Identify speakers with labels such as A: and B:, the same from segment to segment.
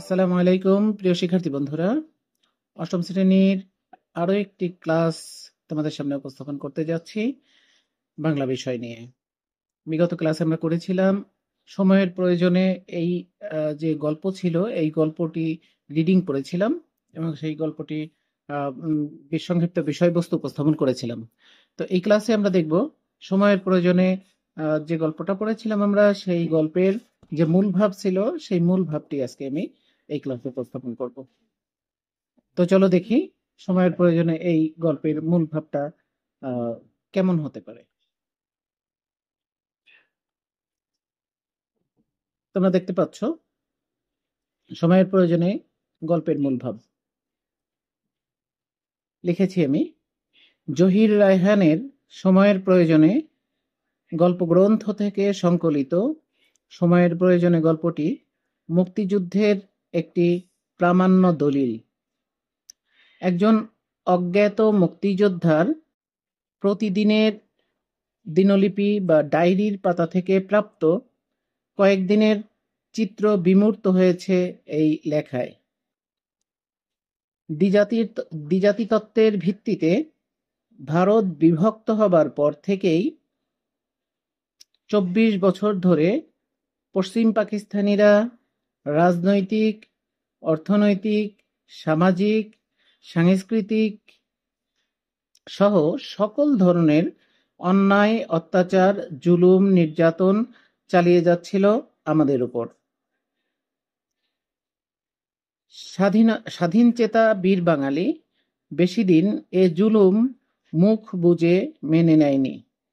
A: আসসালামু আলাইকুম প্রিয় শিক্ষার্থী বন্ধুরা, অষ্টম শ্রেণীর আরো একটি ক্লাস তোমাদের সামনে উপস্থাপন করতে যাচ্ছি বাংলা বিষয় নিয়ে। বিগত ক্লাসে আমরা করেছিলাম সময়ের প্রয়োজনে এই যে গল্প ছিল এই গল্পটি রিডিং পড়েছিলাম এবং সেই গল্পটি সংক্ষিপ্ত বিষয়বস্তু উপস্থাপন করেছিলাম। তো এই ক্লাসে আমরা দেখব সময়ের প্রয়োজনে যে গল্পটা পড়েছিলাম আমরা সেই গল্পের যে মূল ভাব ছিল সেই মূল ভাবটি আজকে আমি এই ক্লাসে উপস্থাপন করব। তো চলো দেখি সময়ের প্রয়োজনে এই গল্পের মূল ভাবটা কেমন হতে পারে। তোমরা দেখতে পাচ্ছ সময়ের প্রয়োজনে গল্পের মূল ভাব লিখেছি আমি। জহির রায়হানের সময়ের প্রয়োজনে গল্প গ্রন্থ থেকে সংকলিত সময়ের প্রয়োজনে গল্পটি মুক্তিযুদ্ধের একটি প্রামাণ্য দলিল। একজন অজ্ঞাত মুক্তিযোদ্ধার প্রতিদিনের দিনলিপি বা ডায়েরির পাতা থেকে প্রাপ্ত কয়েকদিনের চিত্র বিমূর্ত হয়েছে এই লেখায়। দ্বিজাতিতত্ত্বের ভিত্তিতে ভারত বিভক্ত হবার পর থেকেই ২৪ বছর ধরে পশ্চিম পাকিস্তানিরা রাজনৈতিক, অর্থনৈতিক, সামাজিক, সাংস্কৃতিক সহ সকল ধরনের অন্যায়, অত্যাচার, জুলুম, নির্যাতন চালিয়ে যাচ্ছিল আমাদের উপর। স্বাধীনচেতা বীর বাঙালি বেশিদিন এ জুলুম মুখ বুজে মেনে নেয়নি।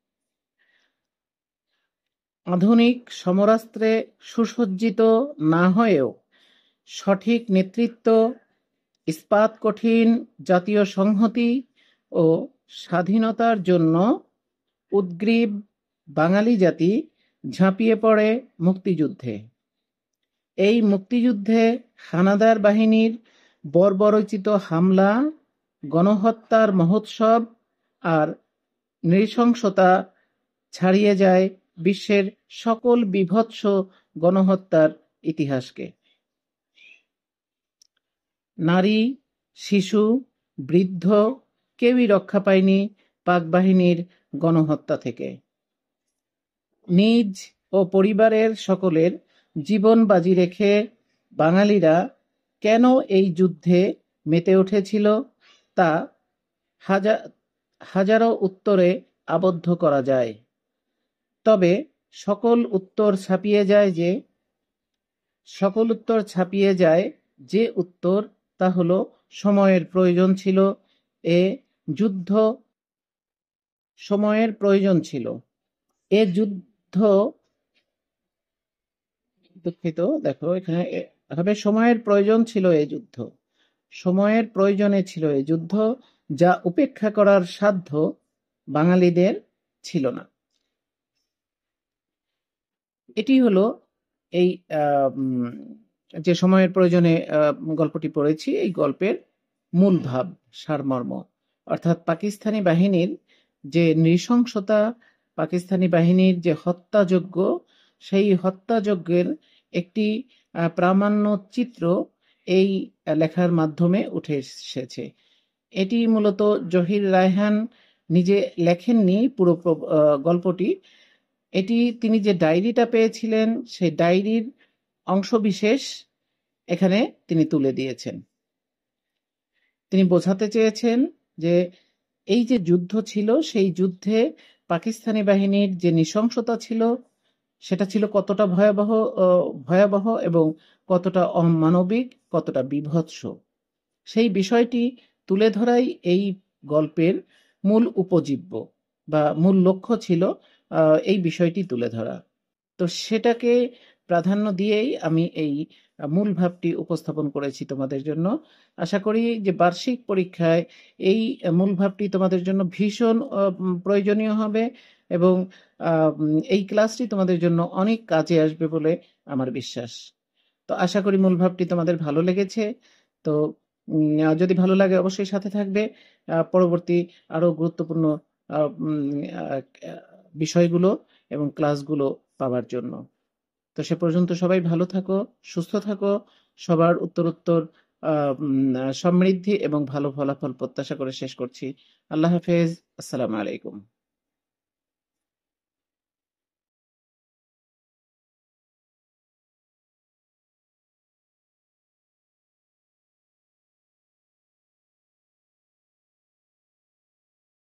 A: আধুনিক সমরাস্ত্রে সুসজ্জিত না হয়েও সঠিক নেতৃত্ব, ইস্পাত কঠিন জাতীয় সংহতি ও স্বাধীনতার জন্য উদ্গ্রীব বাঙালি জাতি ঝাঁপিয়ে পড়ে মুক্তিযুদ্ধে। এই মুক্তিযুদ্ধে হানাদার বাহিনীর বর্বরোচিত হামলা, গণহত্যার মহোৎসব আর নৃশংসতা ছাড়িয়ে যায় বিশ্বের সকল বীভৎস গণহত্যার ইতিহাসকে। নারী, শিশু, বৃদ্ধ কেউই রক্ষা পায়নি পাক বাহিনীর গণহত্যা থেকে। নিজ ও পরিবারের সকলের জীবন বাজি রেখে বাঙালিরা কেন এই যুদ্ধে মেতে উঠেছিল তা হাজারো উত্তরে আবদ্ধ করা যায়। তবে সকল উত্তর ছাপিয়ে যায় যে উত্তর তা হলো সময়ের প্রয়োজন ছিল। সময়ের প্রয়োজন ছিল এ যুদ্ধ। দুঃখিত, দেখো এখানে হবে সময়ের প্রয়োজন ছিল এই যুদ্ধ। সময়ের প্রয়োজনে ছিল এই যুদ্ধ, যা উপেক্ষা করার সাধ্য বাঙালিদের ছিল না। এটি হলো এই যে সময়ের প্রয়োজনে গল্পটি পড়েছি এই গল্পের মূল ভাব, সারমর্ম। অর্থাৎ পাকিস্তানি বাহিনীর যে নৃশংসতা, পাকিস্তানি বাহিনীর যে হত্যাযজ্ঞ, সেই হত্যাযজ্ঞের একটি প্রামাণ্য চিত্র এই লেখার মাধ্যমে উঠে এসেছে। এটি মূলত জহির রায়হান নিজে লেখেননি পুরো গল্পটি। এটি তিনি যে ডায়েরিটা পেয়েছিলেন সেই ডায়েরির অংশবিশেষ এখানে তিনি তুলে দিয়েছেন। তিনি বোঝাতে চেয়েছেন যে এই যে যুদ্ধ ছিল সেই যুদ্ধে পাকিস্তানি বাহিনীর যে নৃশংসতা ছিল সেটা ছিল কতটা ভয়াবহ এবং কতটা অমানবিক, কতটা বীভৎস। সেই বিষয়টি তুলে ধরাই এই গল্পের মূল উপজীব্য বা মূল লক্ষ্য ছিল, এই বিষয়টি তুলে ধরা। তো সেটাকে প্রাধান্য দিয়েই আমি এই মূল ভাবটি উপস্থাপন করেছি তোমাদের জন্য। আশা করি যে বার্ষিক পরীক্ষায় এই মূল ভাবটি তোমাদের জন্য ভীষণ প্রয়োজনীয় হবে এবং এই ক্লাসটি তোমাদের জন্য অনেক কাজে আসবে বলে আমার বিশ্বাস। তো আশা করি মূল ভাবটি তোমাদের ভালো লেগেছে। তো যদি ভালো লাগে অবশ্যই সাথে থাকবে পরবর্তী আরো গুরুত্বপূর্ণ বিষয়গুলো এবং ক্লাসগুলো পাওয়ার জন্য। তো সে পর্যন্ত সবাই ভালো থাকো, সুস্থ থাকো, সবার উত্তরোত্তর সমৃদ্ধি এবং ভালো ফলাফল প্রত্যাশা করে শেষ করছি। আল্লাহ হাফেজ। আসসালামু আলাইকুম।